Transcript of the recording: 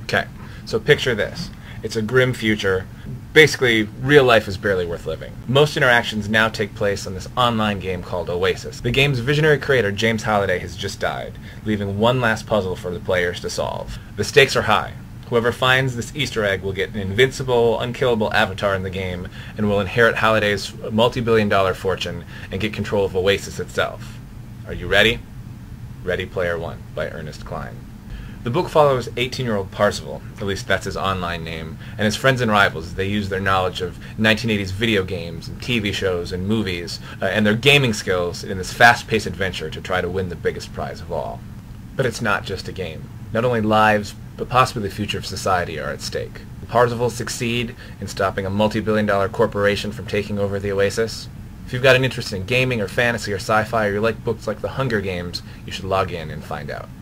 Okay, so picture this. It's a grim future. Basically, real life is barely worth living. Most interactions now take place on this online game called Oasis. The game's visionary creator, James Halliday, has just died, leaving one last puzzle for the players to solve. The stakes are high. Whoever finds this Easter egg will get an invincible, unkillable avatar in the game and will inherit Halliday's multi-billion-dollar fortune and get control of Oasis itself. Are you ready? Ready Player One by Ernest Cline. The book follows 18-year-old Parzival, at least that's his online name, and his friends and rivals as they use their knowledge of 1980s video games and TV shows and movies and their gaming skills in this fast-paced adventure to try to win the biggest prize of all. But it's not just a game. Not only lives, but possibly the future of society are at stake. Will Parzival succeed in stopping a multi-billion-dollar corporation from taking over the Oasis? If you've got an interest in gaming or fantasy or sci-fi, or you like books like The Hunger Games, you should log in and find out.